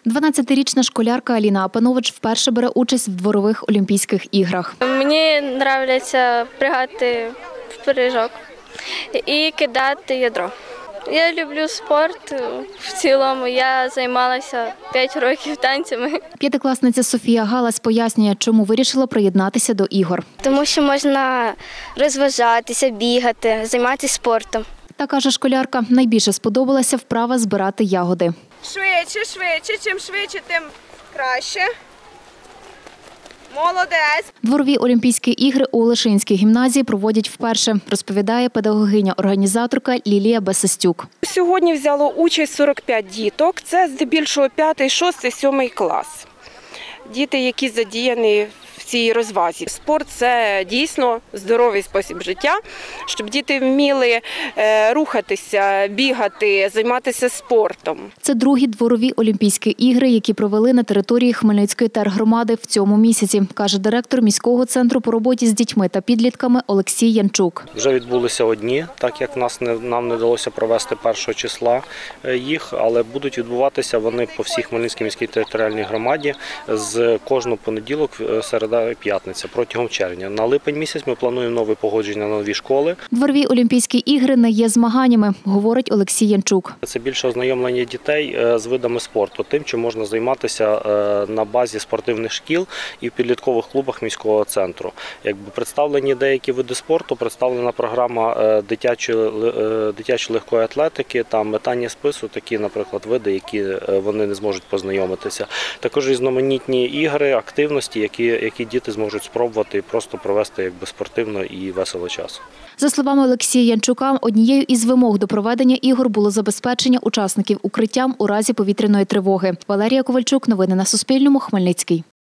12-річна школярка Аліна Апанович вперше бере участь в дворових Олімпійських іграх. Мені подобається пригати в пиріжок і кидати ядро. Я люблю спорт в цілому, я займалася 5 років танцями. П'ятикласниця Софія Галас пояснює, чому вирішила приєднатися до ігор. Тому що можна розважатися, бігати, займатися спортом. Та, каже школярка, найбільше сподобалася вправа збирати ягоди. Швидше, чим швидше, тим краще. Молодець! Дворові Олімпійські ігри у Олешинській гімназії проводять вперше, розповідає педагогиня-організаторка Лілія Басастюк. Сьогодні взяло участь 45 діток, це здебільшого 5, 6, 7 клас. Діти, які задіяні в цій розвазі. Спорт – це дійсно здоровий спосіб життя, щоб діти вміли рухатися, бігати, займатися спортом. Це другі дворові Олімпійські ігри, які провели на території Хмельницької тергромади в цьому місяці, каже директор міського центру по роботі з дітьми та підлітками Олексій Янчук. Вже відбулися одні, так як нам не вдалося провести 1 числа їх, але будуть відбуватися вони по всій Хмельницькій міській територіальній громаді з кожного понеділок, середа і п'ятниця протягом червня. На липень місяць ми плануємо нове погодження на нові школи. Дворові Олімпійські ігри не є змаганнями, говорить Олексій Янчук. Це більше ознайомлення дітей з видами спорту, тим, чим можна займатися на базі спортивних шкіл і в підліткових клубах міського центру. Якби представлені деякі види спорту, представлена програма дитячої легкої атлетики та метання спису, такі, наприклад, види, які вони не зможуть познайомитися. Також різноманітні ігри, активності, які діти зможуть спробувати просто провести спортивно і весело час. За словами Олексія Янчука, однією із вимог до проведення ігор було забезпечення учасників укриттям у разі повітряної тривоги. Валерія Ковальчук. Новини на Суспільному. Хмельницький.